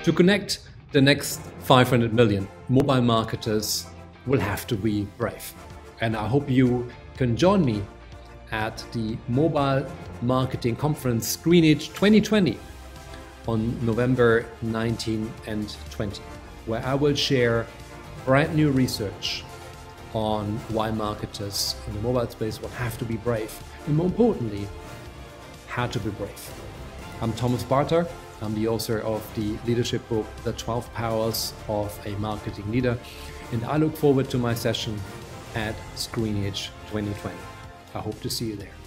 To connect the next 500 million, mobile marketers will have to be brave. And I hope you can join me at the Mobile Marketing Conference Screenage 2020 on November 19 and 20, where I will share brand new research on why marketers in the mobile space will have to be brave, and more importantly, how to be brave. I'm Thomas Barta. I'm the author of the leadership book, The 12 Powers of a Marketing Leader, and I look forward to my session at Screenage 2020. I hope to see you there.